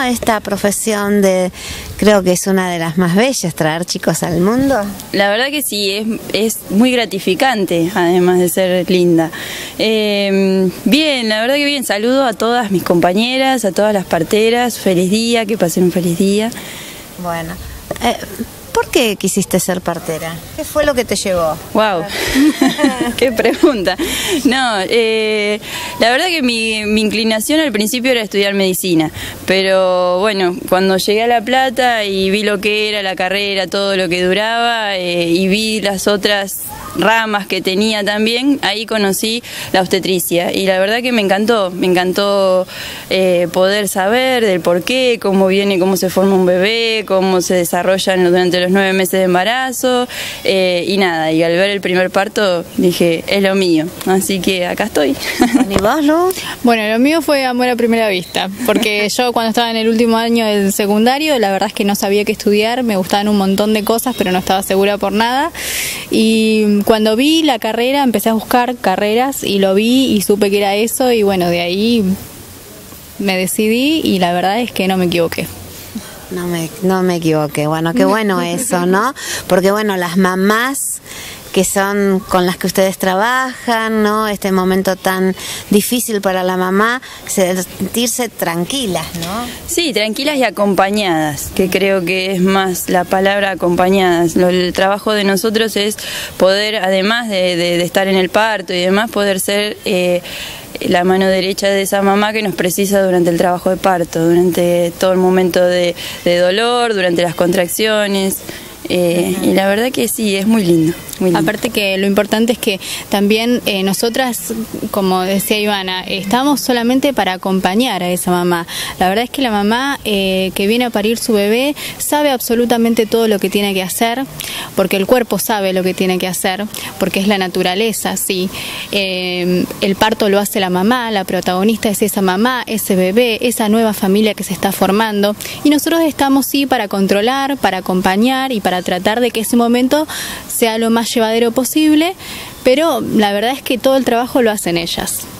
esta profesión creo que es una de las más bellas, traer chicos al mundo? La verdad que sí, es muy gratificante, además de ser linda. Bien, la verdad que bien, saludo a todas mis compañeras, a todas las parteras, feliz día, que pasen un feliz día. Bueno, ¿por qué quisiste ser partera? ¿Qué fue lo que te llevó? Wow, qué pregunta. No, la verdad que mi inclinación al principio era estudiar medicina, pero bueno, cuando llegué a La Plata y vi lo que era la carrera, todo lo que duraba, y vi las otras ramas que tenía también, ahí conocí la obstetricia y la verdad que me encantó poder saber del por qué, cómo viene, cómo se forma un bebé, cómo se desarrollan durante los 9 meses de embarazo, y nada, y al ver el primer parto dije, es lo mío, así que acá estoy. ¿Y vos, Lu? Bueno, lo mío fue amor a primera vista, porque yo cuando estaba en el último año del secundario, la verdad es que no sabía qué estudiar, me gustaban un montón de cosas, pero no estaba segura por nada, y cuando vi la carrera empecé a buscar carreras y lo vi y supe que era eso, y bueno, de ahí me decidí y la verdad es que no me equivoqué. No me equivoqué. Bueno, qué bueno eso, ¿no? Porque bueno, las mamás que son con las que ustedes trabajan, ¿no? Este momento tan difícil para la mamá, sentirse tranquilas, ¿no? Sí, tranquilas y acompañadas, que creo que es más la palabra acompañadas. El trabajo de nosotros es poder, además de estar en el parto y demás, poder ser la mano derecha de esa mamá que nos precisa durante el trabajo de parto, durante todo el momento de dolor, durante las contracciones. Y la verdad que sí, es muy lindo, muy lindo. Aparte que lo importante es que también nosotras, como decía Ivana, estamos solamente para acompañar a esa mamá. La verdad es que la mamá que viene a parir su bebé sabe absolutamente todo lo que tiene que hacer, porque el cuerpo sabe lo que tiene que hacer, porque es la naturaleza, sí. El parto lo hace la mamá, la protagonista es esa mamá, ese bebé, esa nueva familia que se está formando, y nosotros estamos sí para controlar, para acompañar y para tratar de que ese momento sea lo más llevadero posible, pero la verdad es que todo el trabajo lo hacen ellas.